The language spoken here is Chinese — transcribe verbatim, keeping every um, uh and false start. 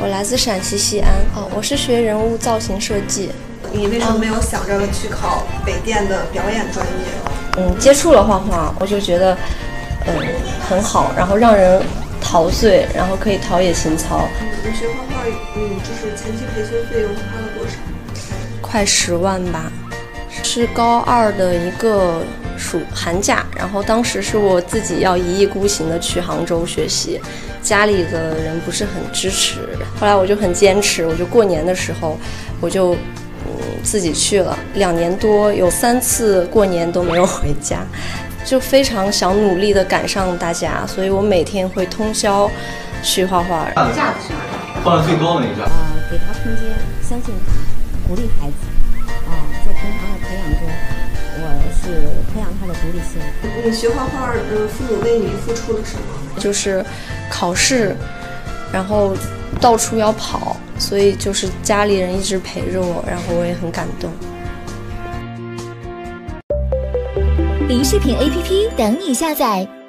我来自陕西西安。哦，我是学人物造型设计。 你为什么没有想着去考北电的表演专业？ 嗯，接触了画画，我就觉得，嗯，很好，然后让人陶醉，然后可以陶冶情操。 你学画画，嗯，就是前期培训费用花了多少？ 快十万吧，是高二的一个暑寒假，然后当时是我自己要一意孤行的去杭州学习，家里的人不是很支持，后来我就很坚持，我就过年的时候，我就嗯自己去了，两年多有三次过年都没有回家，就非常想努力的赶上大家，所以我每天会通宵去画画。 架子是哪里？放在最高的那一架。 呃，给他空间，相信他，鼓励孩子。啊、呃，在平常的培养中，我是培养他的独立性。 你学画画，呃，父母为你付出了什么？ 就是考试，然后到处要跑，所以就是家里人一直陪着我，然后我也很感动。 零视频 A P P 等你下载。